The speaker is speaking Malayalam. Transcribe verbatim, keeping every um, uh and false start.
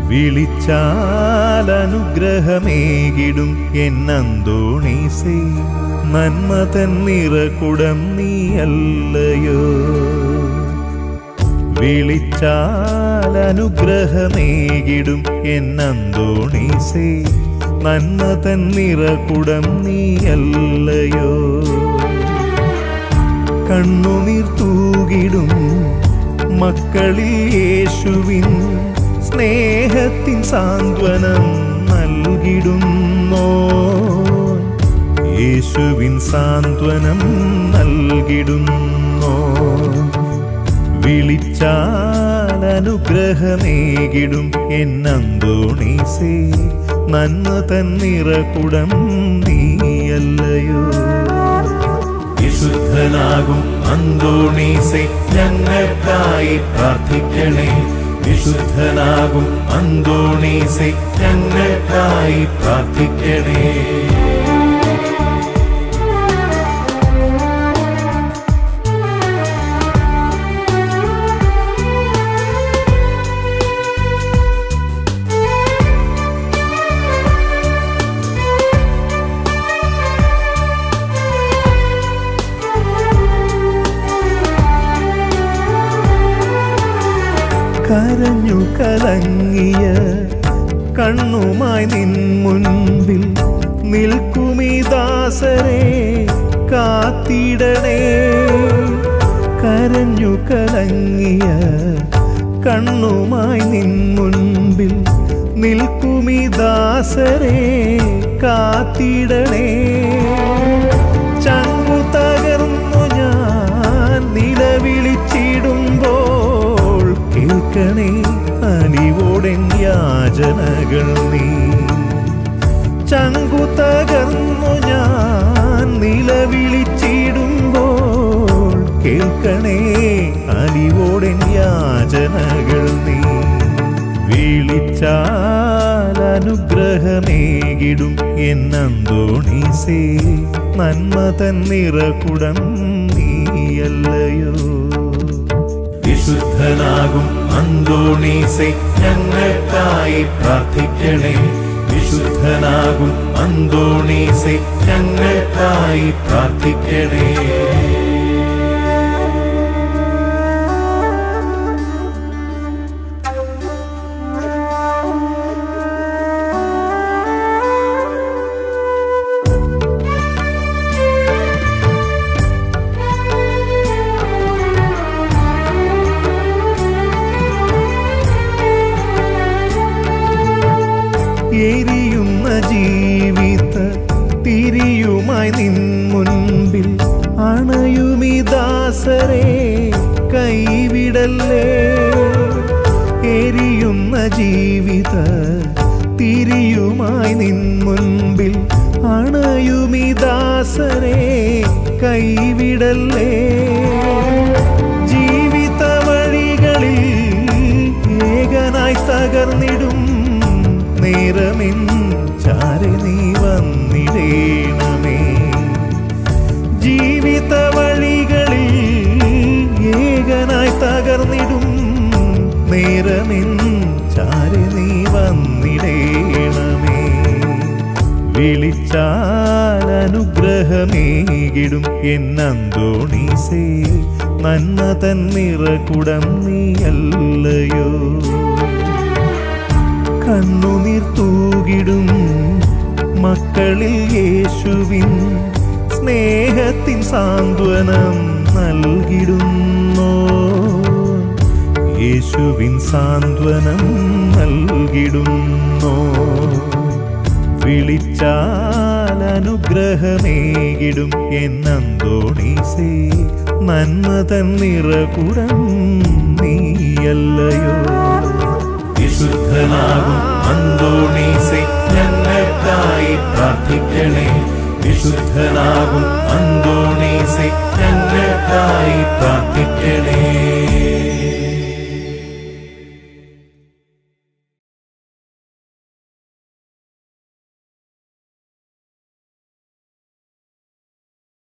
വിളിച്ചാൽ അനുഗ്രഹമേകിടും എന്നന്തോണീസേ, നന്മ തൻ നിറകുടം നീയല്ലയോ. വിളിച്ചാൽ അനുഗ്രഹമേകിടും എന്നന്തോണീസേ, നന്മ തൻ നിറകുടം നീയല്ലയോ. കണ്ണുനീർ തൂകിടും മക്കളിൽ യേശുവിൻ സ്നേഹത്തിൻ സാന്ത്വനം നൽകിടുന്നോ. യേശുവിൻ സാന്ത്വനം നൽകിടുന്നോ. വിളിച്ചാൽ അനുഗ്രഹമേകിടും എന്നന്തോണീസേ, നന്മ തൻ നിറകുടം നീയല്ലയോ. വിശുദ്ധനാകും അന്തോണീസേ, ഞങ്ങൾക്കായി പ്രാർത്ഥിക്കണേ. വിശുദ്ധനാകും അന്തോണീസേ, ഞങ്ങൾക്കായി പ്രാർത്ഥിക്കണേ. കരഞ്ഞു കലങ്ങിയ കണ്ണുമായി നിൻ മുൻപിൽ നിൽക്കുമീ ദാസരെ കാത്തിടണേ. കരഞ്ഞു കലങ്ങിയ കണ്ണുമായി നിൻ മുൻപിൽ നിൽക്കുമീ ദാസരെ കാത്തിടണേ. ചങ്കു തകർന്നു ഞാൻ നിലവിളിച്ചിടുമ്പോൾ കേൾക്കണേ അലിവോടെൻ യാചനകൾ നീ. ചങ്കു തകർന്നു ഞാൻ നിലവിളിച്ചിടുമ്പോൾ കേൾക്കണേ അലിവോടെൻ യാചനകൾ നീ. വിളിച്ചാൽ അനുഗ്രഹമേകിടും എന്നന്തോണീസേ, നന്മ തൻ നിറകുടം നീയല്ലയോ. വിശുദ്ധനാകും അന്തോണീസേ, ഞങ്ങൾക്കായി പ്രാർത്ഥിക്കണേ. വിശുദ്ധനാകും അന്തോണീസേ, ഞങ്ങൾക്കായി പ്രാർത്ഥിക്കണേ. എരിയുന്ന ജീവിത തിരിയുമായി നിൻ മുൻപിൽ അണയുമീ ദാസരെ കൈവിടല്ലേ. എരിയുന്ന ജീവിത തിരിയുമായി നിൻ മുൻപിൽ അണയുമീ ദാസരെ കൈവിടല്ലേ. ജീവിത വഴികളിൽ ഏകനായി തകർന്നിടും നേരമിൻ ചാരി നീ വന്നിടേണമേ. ജീവിത വഴികളിൽ ഏകനായി തകർന്നിടും നേരമിൻ ചാരി നീ വന്നിടേണമേ. വിളിച്ചാൽ അനുഗ്രഹമേകിടും എന്നന്തോണീസേ, നന്മ തൻ നിറകുടം നീയല്ലയോ. കണ്ണുനീർ തൂകിടും മക്കളിൽ യേശുവിൻ സ്നേഹത്തിൻ സാന്ത്വനം നൽകിടുന്നോ. യേശുവിൻ സാന്ത്വനം നൽകിടുന്നോ. വിളിച്ചാൽ അനുഗ്രഹമേകിടും എന്നന്തോണീസേ, നന്മ തൻ നിറകുടം നീയല്ലയോ. വിശുദ്ധനാകും അന്തോണീസേ, ഞങ്ങൾക്കായി പ്രാർത്ഥിക്കണേ. വിശുദ്ധനാകും അന്തോണീസേ, ഞങ്ങൾക്കായി പ്രാർത്ഥിക്കണേ.